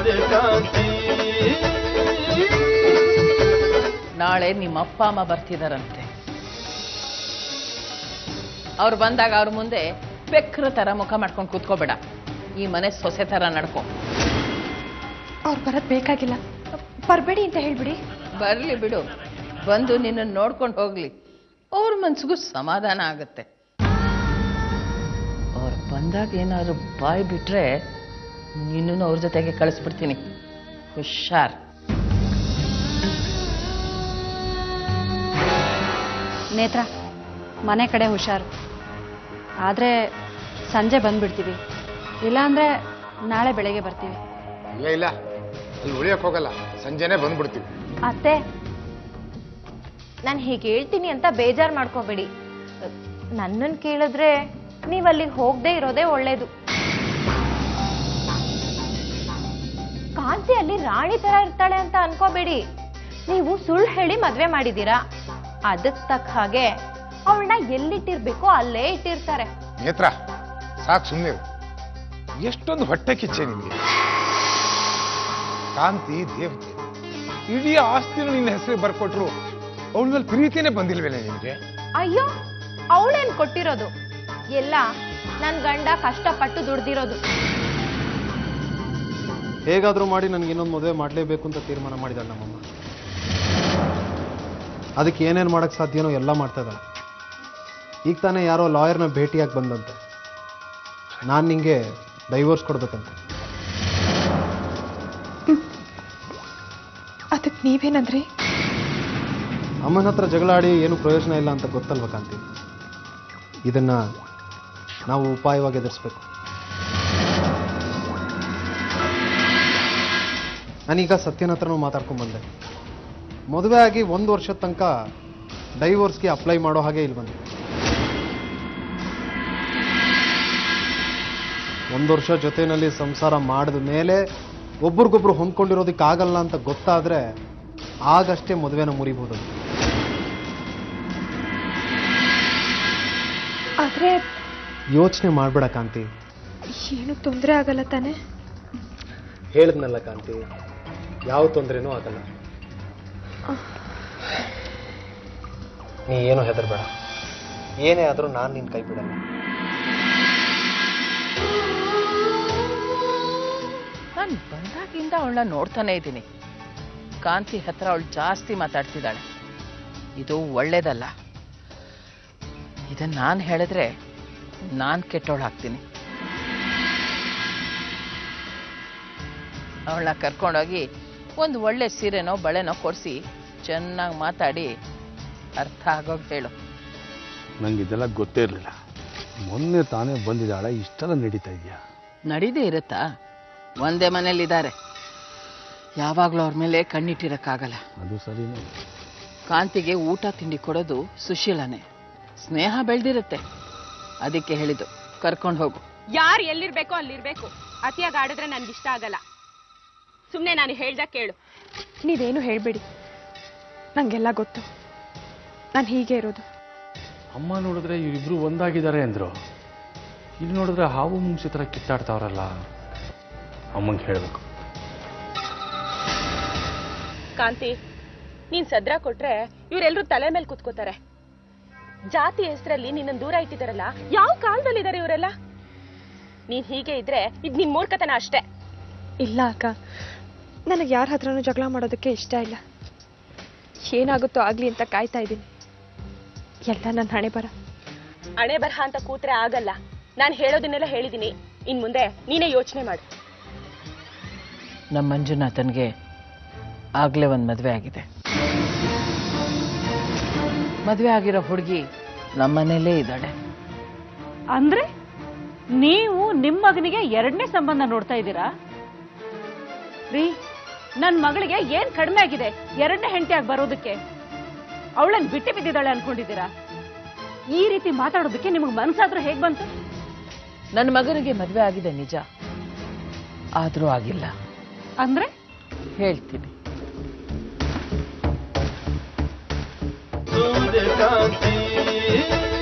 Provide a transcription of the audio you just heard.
ನಾಳೆ ನಿಮ್ಮ ಅಪ್ಪ ಅಮ್ಮ ಬರ್ತಿದಾರಂತೆ. ಅವ್ರು ಬಂದಾಗ ಅವ್ರ ಮುಂದೆ ಬೆಕ್ರ ತರ ಮುಖ ಮಾಡ್ಕೊಂಡು ಕೂತ್ಕೋಬೇಡ. ಈ ಮನೆ ಸೊಸೆ ತರ ನಡ್ಕೊ. ಅವ್ರು ಬರೋದ್ ಬೇಕಾಗಿಲ್ಲ, ಬರ್ಬೇಡಿ ಅಂತ ಹೇಳ್ಬಿಡಿ. ಬರ್ಲಿ ಬಿಡು, ಬಂದು ನಿನ್ನ ನೋಡ್ಕೊಂಡು ಹೋಗ್ಲಿ. ಅವ್ರ ಮನ್ಸಿಗೂ ಸಮಾಧಾನ ಆಗತ್ತೆ. ಅವ್ರು ಬಂದಾಗ ಏನಾದ್ರು ಬಾಯ್ ಬಿಟ್ರೆ ನಿನ್ನನ್ನು ಅವ್ರ ಜೊತೆಗೆ ಕಳಿಸ್ಬಿಡ್ತೀನಿ. ಹುಷಾರ್. ನೇತ್ರ, ಮನೆ ಕಡೆ ಹುಷಾರು. ಆದರೆ ಸಂಜೆ ಬಂದ್ಬಿಡ್ತೀವಿ, ಇಲ್ಲಾಂದರೆ ನಾಳೆ ಬೆಳಗ್ಗೆ ಬರ್ತೀವಿ. ಇಲ್ಲ, ಅಲ್ಲಿ ಉಳಿಯೋಕೆ ಹೋಗಲ್ಲ, ಸಂಜೆನೇ ಬಂದ್ಬಿಡ್ತೀವಿ. ಅತ್ತೆ, ನಾನು ಹೀಗೆ ಹೇಳ್ತೀನಿ ಅಂತ ಬೇಜಾರು ಮಾಡ್ಕೋಬೇಡಿ. ನನ್ನನ್ನು ಕೇಳಿದ್ರೆ ನೀವು ಅಲ್ಲಿಗೆ ಹೋಗದೆ ಇರೋದೇ ಒಳ್ಳೇದು. ಕಾಂತಿ ಅಲ್ಲಿ ರಾಣಿ ತರ ಇರ್ತಾಳೆ ಅಂತ ಅನ್ಕೋಬೇಡಿ. ನೀವು ಸುಳ್ಳು ಹೇಳಿ ಮದ್ವೆ ಮಾಡಿದ್ದೀರಾ, ಅದಕ್ಕೆ ತಕ್ಕ ಹಾಗೆ ಅವಳನ್ನ ಎಲ್ಲಿಟ್ಟಿರ್ಬೇಕೋ ಅಲ್ಲೇ ಇಟ್ಟಿರ್ತಾರೆ. ನೇತ್ರ, ಸಾಕು ಸುಮ್ಮನೆ. ಎಷ್ಟೊಂದು ಹೊಟ್ಟೆ ಕಿಚ್ಚೆ ನಿಮಗೆ. ಕಾಂತಿ ದೇವತೆ, ಇಡೀ ಆಸ್ತಿನೂ ನಿನ್ನ ಹೆಸರಿಗೆ ಬರ್ಕೊಟ್ರು ಅವಳ ಮೇಲೆ ಪ್ರೀತಿನೇ ಬಂದಿಲ್ವೇನೆ ನಿಮಗೆ? ಅಯ್ಯೋ, ಅವಳೇನ್ ಕೊಟ್ಟಿರೋದು? ಎಲ್ಲ ನನ್ ಗಂಡ ಕಷ್ಟಪಟ್ಟು ದುಡ್ದಿರೋದು. ಹೇಗಾದ್ರೂ ಮಾಡಿ ನನಗೆ ಇನ್ನೊಂದು ಮದುವೆ ಮಾಡಲೇಬೇಕು ಅಂತ ತೀರ್ಮಾನ ಮಾಡಿದಾಳೆ ನಮ್ಮಮ್ಮ. ಅದಕ್ಕೆ ಏನೇನು ಮಾಡಕ್ಕೆ ಸಾಧ್ಯನೋ ಎಲ್ಲ ಮಾಡ್ತಾ ಇದ್ದಾಳೆ. ಈಗ ತಾನೇ ಯಾರೋ ಲಾಯರ್ನ ಭೇಟಿಯಾಗಿ ಬಂದಂತೆ, ನಾನು ನಿಂಗೆ ಡೈವೋರ್ಸ್ ಕೊಡ್ಬೇಕಂತ. ಅದಕ್ಕೆ ನೀವೇನಂದ್ರಿ? ಅಮ್ಮನ ಹತ್ರ ಜಗಳ ಆಡಿ ಏನು ಪ್ರಯೋಜನ ಇಲ್ಲ ಅಂತ ಗೊತ್ತಲ್ವ ಕಾಂತಿ. ಇದನ್ನ ನಾವು ಉಪಾಯವಾಗಿ ಎದುರಿಸ್ಬೇಕು. ನಾನೀಗ ಸತ್ಯನ ಹತ್ರನೂ ಮಾತಾಡ್ಕೊಂಡು ಬಂದೆ. ಮದುವೆ ಆಗಿ 1 ವರ್ಷದ ತನಕ ಡೈವೋರ್ಸ್ಗೆ ಅಪ್ಲೈ ಮಾಡೋ ಹಾಗೆ ಇಲ್ಲಿ ಬಂದೆ. 1 ವರ್ಷ ಜೊತೆಯಲ್ಲಿ ಸಂಸಾರ ಮಾಡಿದ ಮೇಲೆ ಒಬ್ರಿಗೊಬ್ರು ಹೊಂದ್ಕೊಂಡಿರೋದಕ್ಕಾಗಲ್ಲ ಅಂತ ಗೊತ್ತಾದ್ರೆ ಆಗಷ್ಟೇ ಮದುವೆನ ಮುರಿಬಹುದು. ಆದ್ರೆ ಯೋಚನೆ ಮಾಡ್ಬೇಡ ಕಾಂತಿ. ಏನು ತೊಂದರೆ ಆಗಲ್ಲ ತಾನೆ? ಹೇಳಿದ್ನಲ್ಲ ಕಾಂತಿ, ಯಾವ ತೊಂದರೆನೂ ಆಗಲ್ಲ. ನೀ ಏನೂ ಹೆದರ್ಬೇಡ. ಏನೇ ಆದರೂ ನಾನು ನಿನ್ನ ಕೈ ಬಿಡಲ್ಲ. ನಾನು ಬಂದಾಗಿಂದ ಅವಳನ್ನ ನೋಡ್ತಾನೆ ಇದ್ದೀನಿ. ಕಾಂತಿ ಹತ್ರ ಅವಳು ಜಾಸ್ತಿ ಮಾತಾಡ್ತಿದ್ದಾಳೆ. ಇದು ಒಳ್ಳೇದಲ್ಲ. ಇದನ್ನ ನಾನು ಹೇಳಿದ್ರೆ ನಾನು ಕೆಟ್ಟವಳು ಆಗ್ತೀನಿ. ಅವಳನ್ನ ಕರ್ಕೊಂಡೋಗಿ ಒಂದು ಒಳ್ಳೆ ಸೀರೆನೋ ಬಳೆನೋ ಕೊಡಿಸಿ ಚೆನ್ನಾಗಿ ಮಾತಾಡಿ ಅರ್ಥ ಆಗೋಗಿ ಹೇಳು. ನಂಗೆ ಇದೆಲ್ಲ ಗೊತ್ತೇ ಇರಲಿಲ್ಲ. ಮೊನ್ನೆ ತಾನೇ ಬಂದಿದ್ದಾಳೆ, ಇಷ್ಟೆಲ್ಲ ನಡೀತಾ ಇದೆಯಾ? ನಡೀದೇ ಇರುತ್ತಾ? ಒಂದೇ ಮನೇಲಿದ್ದಾರೆ, ಯಾವಾಗಲೂ ಅವ್ರ ಮೇಲೆ ಕಣ್ಣಿಟ್ಟಿರಕ್ಕಾಗಲ್ಲ. ಅದು ಸರಿನೇ. ಕಾಂತಿಗೆ ಊಟ ತಿಂಡಿ ಕೊಡೋದು ಸುಶೀಲನೇ. ಸ್ನೇಹ ಬೆಳೆದಿರುತ್ತೆ, ಅದಕ್ಕೆ ಹೇಳಿದ್ದು ಕರ್ಕೊಂಡು ಹೋಗು. ಯಾರು ಎಲ್ಲಿರ್ಬೇಕೋ ಅಲ್ಲಿರ್ಬೇಕು. ಅತಿಯಾಗಿ ಆಡಿದ್ರೆ ನನ್ಗೆ ಇಷ್ಟ ಆಗಲ್ಲ. ಸುಮ್ಮನೆ ನಾನು ಹೇಳ್ದ ಕೇಳು. ನೀವೇನು ಹೇಳ್ಬೇಡಿ, ನಂಗೆಲ್ಲ ಗೊತ್ತು. ನಾನು ಹೀಗೆ ಇರೋದು. ಅಮ್ಮ ನೋಡಿದ್ರೆ ಇವರಿಬ್ರು ಒಂದಾಗಿದ್ದಾರೆ ಅಂದ್ರು, ಇಲ್ಲಿ ನೋಡಿದ್ರೆ ಹಾವು ಮುಂಗ್ಸಿ ಥರ ಕಿತ್ತಾಡ್ತಾವ್ರಲ್ಲ. ಅಮ್ಮಂಗೆ ಹೇಳ್ಬೇಕು. ಕಾಂತಿ, ನೀನ್ ಸದ್ರ ಕೊಟ್ರೆ ಇವರೆಲ್ಲರೂ ತಲೆ ಮೇಲೆ ಕುತ್ಕೋತಾರೆ. ಜಾತಿ ಹೆಸರಲ್ಲಿ ನಿನ್ನ ದೂರ ಇಟ್ಟಿದಾರಲ್ಲ, ಯಾವ ಕಾಲದಲ್ಲಿದ್ದಾರೆ ಇವರೆಲ್ಲ? ನೀನ್ ಹೀಗೆ ಇದ್ರೆ ಇದು ನಿನ್ ಮೂರ್ಖತನ ಅಷ್ಟೇ. ಇಲ್ಲ ಅಕ್ಕ, ನನಗೆ ಯಾರ ಹತ್ರನೂ ಜಗಳ ಮಾಡೋದಕ್ಕೆ ಇಷ್ಟ ಇಲ್ಲ. ಏನಾಗುತ್ತೋ ಆಗ್ಲಿ ಅಂತ ಕಾಯ್ತಾ ಇದ್ದೀನಿ. ಎಲ್ಲ ನನ್ನ ಹಣೆ ಬರ. ಹಣೆ ಬರಹ ಅಂತ ಕೂತ್ರೆ ಆಗಲ್ಲ. ನಾನು ಹೇಳೋದನ್ನೆಲ್ಲ ಹೇಳಿದ್ದೀನಿ. ಇನ್ ಮುಂದೆ ನೀನೇ ಯೋಚನೆ ಮಾಡು. ನಮ್ಮ ಮಂಜುನಾಥನ್ಗೆ ಆಗ್ಲೇ ಒಂದು ಮದುವೆ ಆಗಿದೆ. ಮದುವೆ ಆಗಿರೋ ಹುಡುಗಿ ನಮ್ಮನೇಲೇ ಇದ್ದಾಳೆ. ಅಂದ್ರೆ ನೀವು ನಿಮ್ಮ ಮಗನಿಗೆ 2ನೇ ಸಂಬಂಧ ನೋಡ್ತಾ ಇದ್ದೀರಾ? ರೀ, ನನ್ನ ಮಗಳಿಗೆ ಏನ್ ಕಡಿಮೆ ಆಗಿದೆ 2ನೇ ಹೆಂಡತಿಯಾಗಿ ಬರೋದಕ್ಕೆ? ಅವಳನ್ನ ಬಿಟ್ಟು ಬಿದ್ದಿದ್ದಾಳೆ ಅನ್ಕೊಂಡಿದ್ದೀರಾ? ಈ ರೀತಿ ಮಾತಾಡೋದಕ್ಕೆ ನಿಮಗೆ ಮನಸ್ಸಾದ್ರೂ ಹೇಗ್ ಬಂತು? ನನ್ನ ಮಗನಿಗೆ ಮದುವೆ ಆಗಿದೆ ನಿಜ, ಆದ್ರೂ ಆಗಿಲ್ಲ. ಅಂದ್ರೆ ಹೇಳ್ತೀನಿ. ಸೂರ್ಯಕಾಂತಿ